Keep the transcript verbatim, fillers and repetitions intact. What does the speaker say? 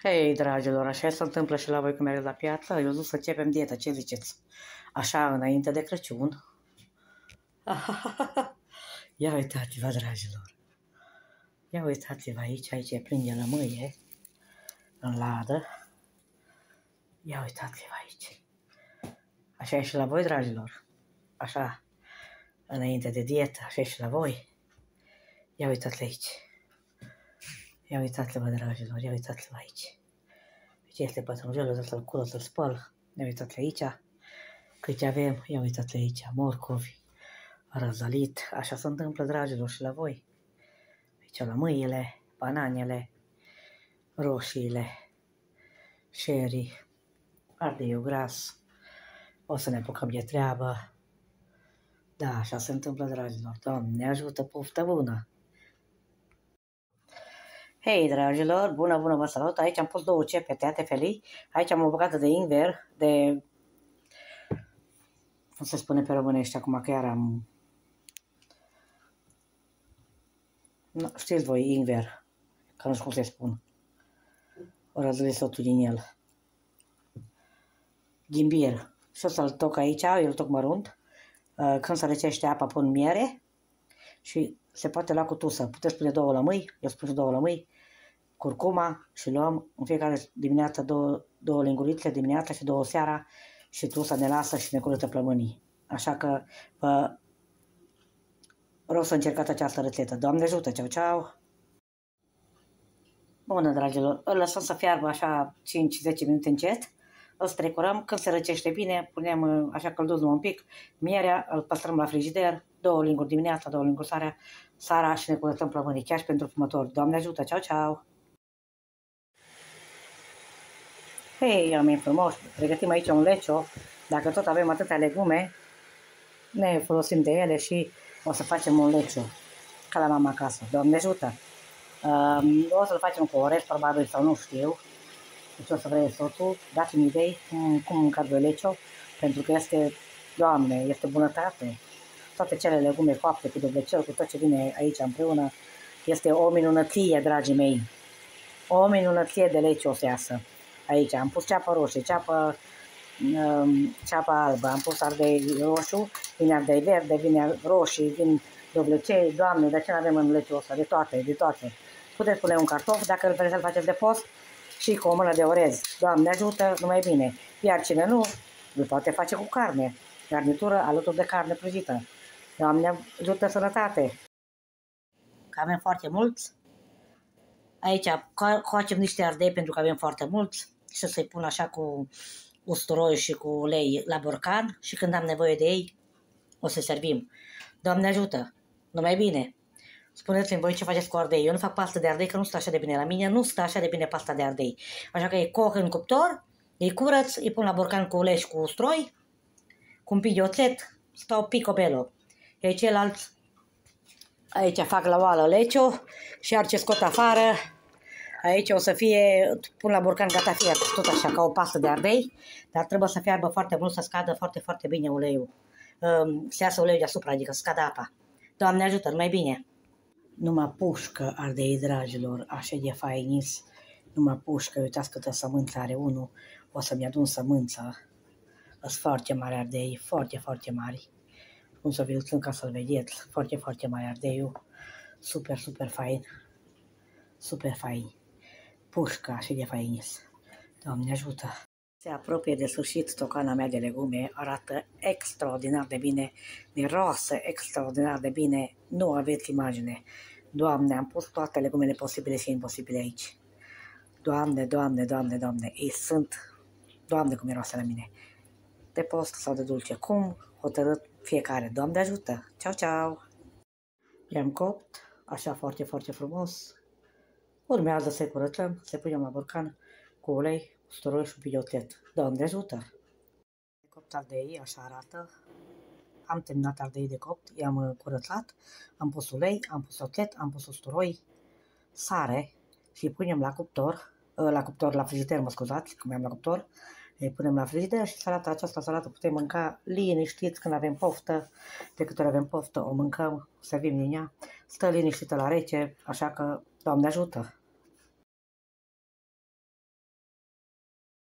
Hei, dragilor, așa se întâmplă și la voi când mergeți la piață? Eu zic să începem dieta, ce ziceți? Așa, înainte de Crăciun. Ia uitați-vă, dragilor. Ia uitați-vă aici, aici e plin de lămâie, în ladă. Ia uitați-vă aici. Așa e și la voi, dragilor. Așa, înainte de dietă, așa e și la voi. Ia uitați-vă aici. Ia uitați-vă, dragilor, ia uitați-vă aici. Aici este pătrunjelul, să-l cură, să-l spăl. Ia uitați aici. Câte avem, ia uitați aici, morcovi, răzălit. Așa se întâmplă, dragilor, și la voi. Aici lămâiele, bananele, roșiile, sherry, ardeiul gras. O să ne apucăm de treabă. Da, așa se întâmplă, dragilor. Doamne ajută, poftă bună! Hei, dragilor, bună, bună, vă salut! Aici am pus două cepete, ate felii. Aici am o bucată de ingver, de... cum se spune pe românește acum, că iar am... No, știți voi, ingver, că nu știu cum se spun. O răzălit totul din el. Ghimbir. Și o să-l toc aici, îl toc mărunt. Când se răcește apa, pun miere și se poate lua cu tusă. Puteți pune două lămâi, eu spun și două lămâi, curcuma și luăm în fiecare dimineață două, două lingurițe dimineața și două seara și tusa ne lasă și ne curăță plămânii. Așa că vă rog să încercați această rețetă. Doamne ajută, ceau, ceau! Bună, dragilor, îl lăsăm să fiarbă așa cinci zece minute încet. Îl strecurăm, când se răcește bine, punem așa călduț un pic, mierea, îl păstrăm la frigider, două linguri dimineața, două linguri seara, seara și ne curățăm plămânii, chiar și pentru fumători. Doamne ajută, ceau, ceau! Hei, oameni frumos, pregătim aici un lecio, dacă tot avem atâtea legume, ne folosim de ele și o să facem un lecio, ca la mama acasă. Doamne ajută! Um, o să-l facem cu orez, probabil, sau nu știu. Deci o să vreți soțul, dați-mi idei cum, cum mâncați voi lecio, pentru că este, Doamne, este bunătate. Toate cele legume coapte cu dovlecel, cu tot ce vine aici împreună, este o minunăție, dragii mei. O minunăție de lecio o să iasă. Aici am pus ceapă roșie, ceapă, um, ceapă albă, am pus ardei roșu, vine ardei verde, vine roșii, vin dovlecei. Doamne, de ce nu avem în leciul ăsta? De toate, de toate. Puteți pune un cartof, dacă îl vreți să-l faceți de post, și cu o mână de orez. Doamne ajută, numai bine. Iar cine nu, îl poate face cu carne. Garnitură alături de carne prăjită. Doamne ajută, sănătate. Că avem foarte mulți. Aici coacem niște ardei pentru că avem foarte mulți. Și să-i pun așa cu usturoi și cu ulei la borcan. Și când am nevoie de ei, o să servim. Doamne ajută, numai bine. Spuneți-mi voi ce faceți cu ardei. Eu nu fac pastă de ardei, că nu stă așa de bine. La mine nu stă așa de bine pasta de ardei. Așa că îi coc în cuptor, îi curăț, îi pun la borcan cu ulei și cu ustroi, cu un pic de oțet, stau picobello. Iar ceilalți, aici fac la oală lecio și iar ce scot afară, aici o să fie, pun la borcan gata fiert, tot așa, ca o pastă de ardei, dar trebuie să fiarbă foarte mult, să scadă foarte, foarte bine uleiul. Să iasă uleiul deasupra, adică să scadă apa. Doamne ajută, numai bine! Numai pușcă ardei, dragilor, așa de fainis. Numai pușcă, uitați câtă sămânță are unul. O să-mi adun sămânța. Sunt foarte mari ardei, foarte, foarte mari. Cum să vi-l țin ca să-l vedeți. Foarte, foarte mari ardeiul. Super, super fain. Super fain. Pușcă, așa de fainis. Doamne ajută! Se apropie de sfârșit tocana mea de legume, arată extraordinar de bine, miroase extraordinar de bine, nu aveți imagine. Doamne, am pus toate legumele posibile și imposibile aici. Doamne, Doamne, Doamne, Doamne, ei sunt, Doamne, cum miroase la mine. De post sau de dulce, cum hotărât fiecare. Doamne ajută! Ceau, ceau! I-am copt, așa foarte, foarte frumos. Urmează să-i curățăm, să-i punem la borcan cu ulei, usturoi și un pic de oțet. Doamne ajută! Copt ardei, așa arată. Am terminat ardei de copt, i-am curățat, am pus ulei, am pus oțet, am pus usturoi, sare și îi punem la cuptor, la cuptor, la frigider, mă scuzați, cum am la cuptor, îi punem la frigider și salata aceasta, salată putem mânca liniștit când avem poftă, de câte ori avem poftă o mâncăm, servim din ea, stă liniștită la rece, așa că Doamne ajută!